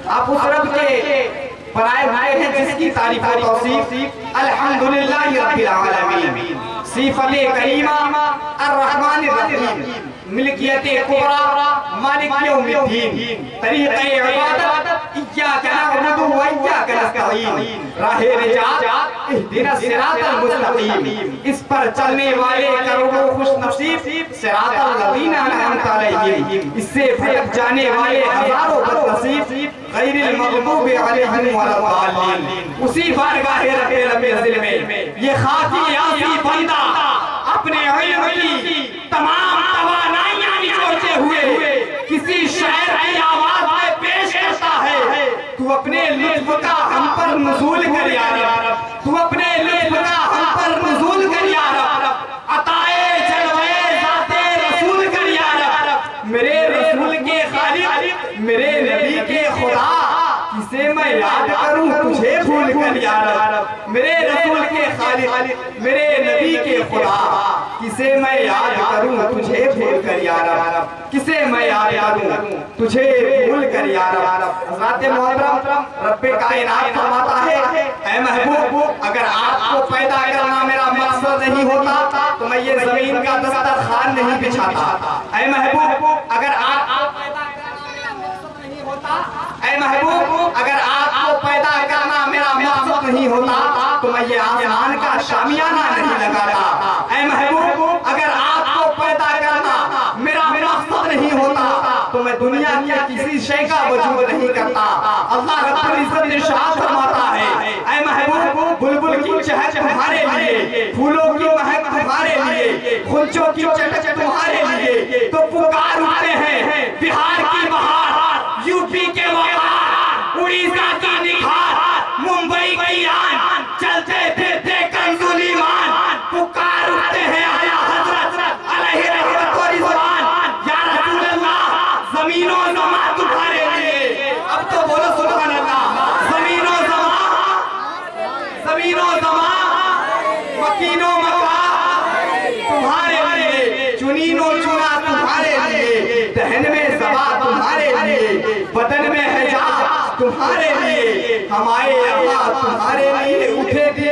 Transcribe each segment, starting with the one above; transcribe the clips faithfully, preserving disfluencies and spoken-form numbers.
आप उस रब के बनाए हुए हैं जिसकी तारीफ और तौसीफ अल्हम्दुलिल्लाह रब्बिल आलमीन, सिफत करीमा अर्रहमानिर रहीम, मिल्कियत कुबरा मालिक यौमिद्दीन, तरीक़े इबादत इय्याका नअबुदु व इय्याका नस्तईन, राहे निजात इहदिनस सिरातल मुस्तकीम, इस पर चलने वाले करोड़ों खुशनसीब सिरातल लज़ीना अनअमता अलैहिम, इससे भटक जाने वाले हजारों बदनसीब गैरिल मग़दूबि अलैहिम वलद्दाल्लीन। उसी बारगाह रब्बिल में ये खाकी यासी बंदा अपने इल्म की तमाम तवानाइयां निचोड़ते हुए किसी शायर की आवाज में पेश करता है, तू अपने लुत्फ का हम पर नुज़ूल कर या रब, तू अपने लुत्फ का हम पर नुज़ूल कर या रब, अताए जलवे ज़ाते रसूल कर या रब, मेरे रसूल के खालिक मेरे नबी के खुदा, किसे मैं याद करूं तुझे भूल कर या रब, मेरे रसूल के खालिक मेरे नबी के खुदा, किसे मैं याद करूं तुझे भूल कर या रब, किसे मैं याद करूं तुझे भूल कर या रब। हज़रत मोहतरम रब्बे कायनात फरमाता है, ऐ महबूब अगर आपको पैदा करना मेरा मकसद नहीं होता तो मैं ये जमीन का दस्तरखान नहीं बिछाता। ऐ महबूब अगर आप पैदा करना मेरा मकसद नहीं होता, ऐ महबूब अगर आपको पैदा करना मेरा मकसद नहीं होता तो मैं ये आसमान का शामियाना नहीं लगाता। ऐ महबूब अगर आपको पैदा करना मेरा मकसद नहीं होता तो मैं दुनिया के किसी शय का वजूद नहीं करता। अल्लाह रब्बुल इज्जत इरशाद फरमाता है, ऐ महबूब बुलबुल की चहक तुम्हारे लिए, फूलों की महक तुम्हारे लिए, खुंचों की चटक तुम्हारे लिए, तो पुकार उठते हैं बिहार की बहार, यूपी के वहार, उड़ीसा की निखार, मुंबई की आन, चलते फिरते कंजुल ईमान, पुकार उठते हैं आया हजरत अलैहि रहमत व रिज़वान, या रसूल अल्लाह ज़मीनो ज़मा तुम्हारे लिए। अब तो बोलो सुभान अल्लाह, ज़मीनो ज़मा, ज़मीनो ज़मा, मकीनो मका तुम्हारे लिए, चुनीनो चुना तुम्हारे लिए, दहन में ज़बा तुम्हारे लिए, बदन में हिजाब तुम्हारे लिए, हमारे यहाँ तुम्हारे लिए उठे भी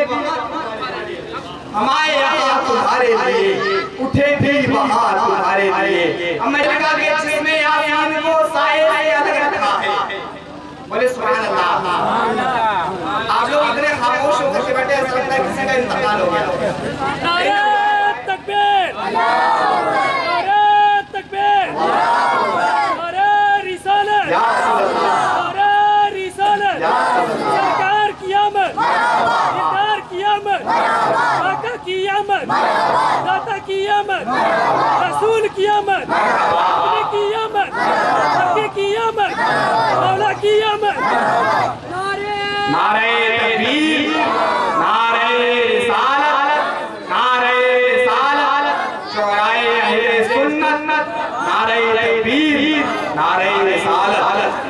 हमारे यहाँ तुम्हारे लिए उठे भी बहार तुम्हारे लिए। हमें लगा कि जिसमें यासीन को साए से अलग रखा है। बोले सुभान अल्लाह। आप लोग इतने खामोश होकर के बैठे ऐसा लगता है किसी का इंतकाल हो गया। नारे तकबीर, नारे तकबीर, नारे रिसालत, नारे रिसालत, सरकार की आमद, सरकार की आमद, आका की आमद, दाता की आमद, रसूल की आमद, अपने की आमद, रब्बे की आमद, मौला की आमद। नारे नारे तकबीर, नारे रिसालत, नारे रिसालत, शोराए अहले सुन्नत, नारे तकबीर, नारे रिसालत।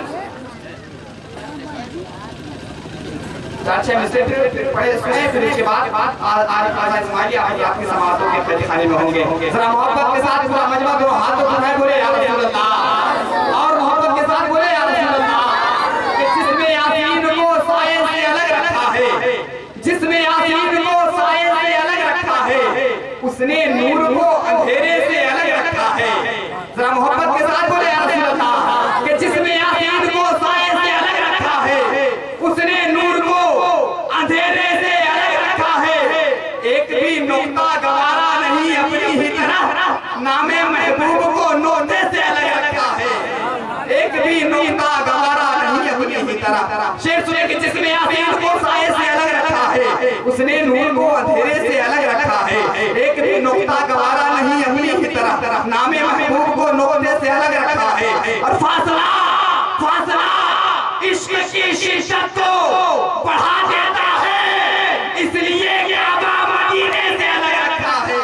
अच्छे मिस्टर फिर पढ़े सुने, फिर इसके बाद आज आज इस्माइली आपकी समातों के खलीफाने में होंगे। जरा मोहब्बत के साथ पूरा मजमा दोनों हाथों को उठाए बोले या रसूल अल्लाह, और मोहब्बत के साथ बोले या रसूल अल्लाह। कि जिसमें यासीन को साए से अलग रखा है, जिसमें यासीन को साए से अलग रखा है, उसने नूर को अंधेरे से अलग रखा है। जरा मोहब्बत के साथ बोले या रसूल अल्लाह। कि जिसमें यासीन को साए से अलग रखा है, उसने नूर को अंधेरे से अलग रखा है। एक भी नुक्ता गवारा नहीं अपनी ही तरह, नामे महबूब को नोटे से अलग रखा है। एक भी नुक्ता गवारा नहीं अपनी ही तरह। शेर सुने कि जिसमें यासीन को साए से अलग रखा है, उसने नूर को अंधेरे से अलग रखा है। एक भी नुक्ता गवारा नहीं अपनी ही तरह, नामे महबूब को नोटे से अलग रखा है। और फासला फासला इश्क की शिद्दत को बढ़ा देता है, इसलिए काबा मदीने से अलग रखा है।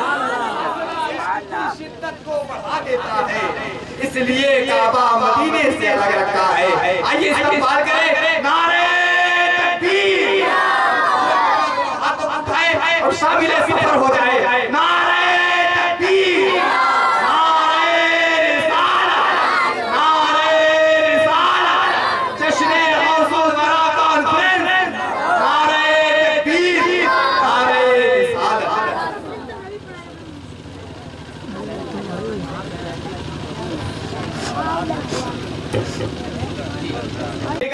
शिद्दत को बढ़ा देता है, इसलिए काबा मदीने से अलग रखा है। आइए इस्तेमाल करें नारे तकबीर, हाथ उठाए और शामिल सफर हो जाए। नारे तकबीर, नारे रिसालत, नारे रिसालत,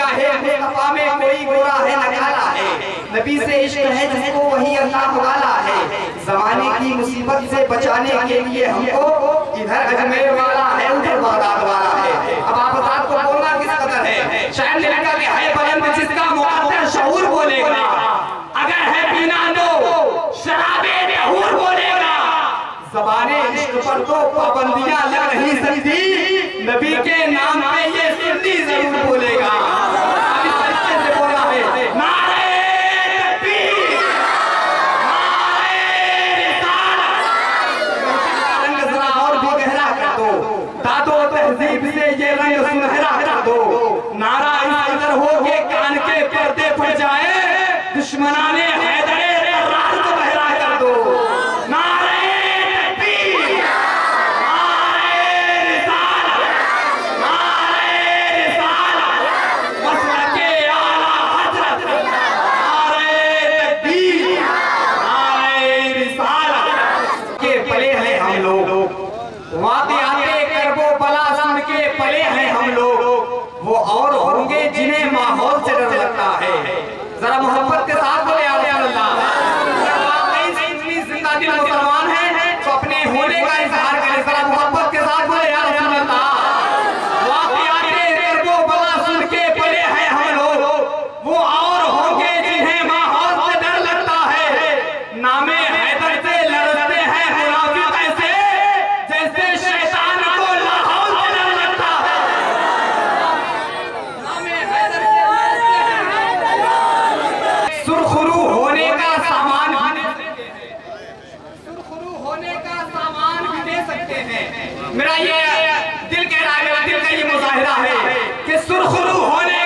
निगाहे मुस्तफा में कोई गोरा है न काला है, नबी से इश्क है जिसको वही अल्लाह वाला है। जमाने की मुसीबत से बचाने के लिए हमको इधर अजमेर वाला है उधर बागदाद वाला है। अब आप बात को बोलना किस कदर है। शायद ने लिखा कि है बुलंद जिसका मुक़द्दर शऊर बोलेगा, अगर है बिना नो शराबे बेहूर बोलेगा। ज़बाने इश्क पर तो पाबंदियां लग नहीं सकती, नबी के नाम पे ये सुन्नी जरूर बोलेगा। इस तरीके से बोला है, नारे तकबीर, नारे रिसालत। रंग जरा और भी गहरा कर दो, दादो तहजीब से ये रंग सुनहरा कर दो। नारा इस कदर हो के कान के पर्दे फट जाए, दुश्मनाने हैदरे रात को बहरा कर दो। नारे वो और होंगे जिन्हें माहौल से डर लगता है। जरा मोहब्बत के साथ बोले या रसूल अल्लाह। इतनी जिंदा दिल मुसलमान है तो अपने होने का इजहार करें। जरा मोहब्बत के साथ बोले या रसूल अल्लाह। वाक़ियाते करबो बला सुन के पले हैं हम लोग, वो और होंगे जिन्हें माहौल से डर लगता है। नामे हैदर से लड़ते हैं मुनाफिक ऐसे, जैसे शैतान को लाहौल से डर लगता है। सुरखरू होने का सामान सुरखरू होने का सामान भी दे सकते हैं। मेरा ये दिल कह रहा है, मेरा दिल का ये मुजाहिरा है कि सुरखरू होने